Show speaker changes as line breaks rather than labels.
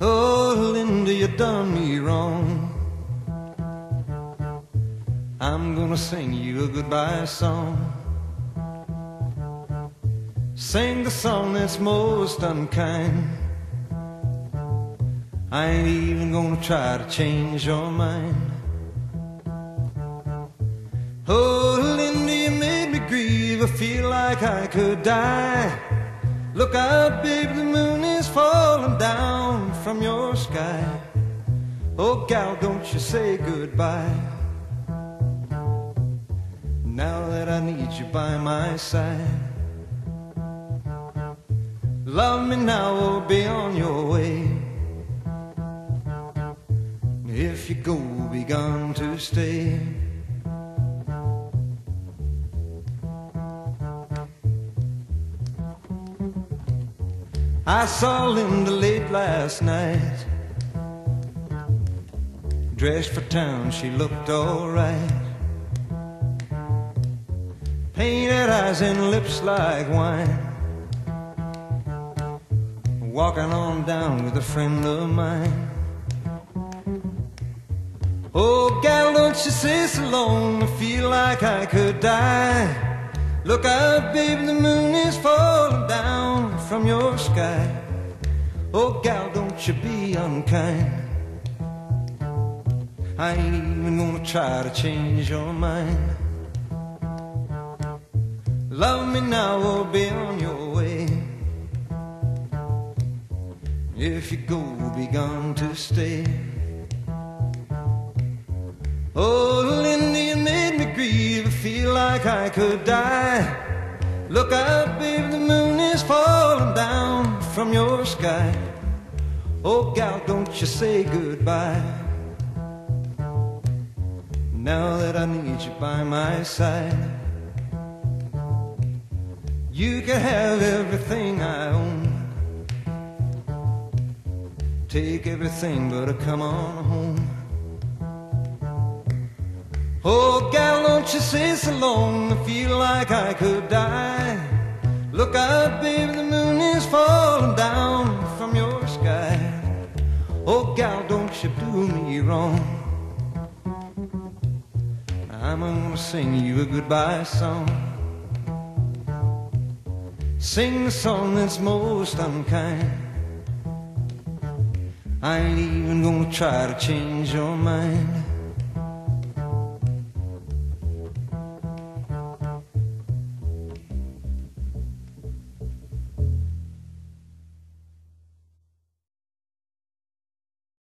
Oh, Linda, you done me wrong. I'm gonna sing you a goodbye song. Sing the song that's most unkind. I ain't even gonna try to change your mind. Oh, Linda, you made me grieve. I feel like I could die. Look out, baby, the moon is falling down from your sky. Oh, gal, don't you say goodbye. Now that I need you by my side. Love me now or be on your way. If you go, be gone to stay. I saw Linda late last night. Dressed for town, she looked alright. Painted eyes and lips like wine. Walking on down with a friend of mine. Oh, gal, don't you sit so long. I feel like I could die. Look out, baby, the moon is falling down from your sky. Oh, gal, don't you be unkind. I ain't even gonna try to change your mind. Love me now or be on your way. If you go, be gone to stay. Oh, Linda, you made me grieve. I feel like I could die. Look out, baby, the moon is falling down from your sky. Oh, gal, don't you say goodbye. Now that I need you by my side. You can have everything I own. Take everything but come on home. Oh, gal, don't you sit so long. I feel like I could die. Look out, baby, the moon is falling down from your sky. Oh, gal, don't you do me wrong. I'm gonna sing you a goodbye song. Sing the song that's most unkind. I ain't even gonna try to change your mind.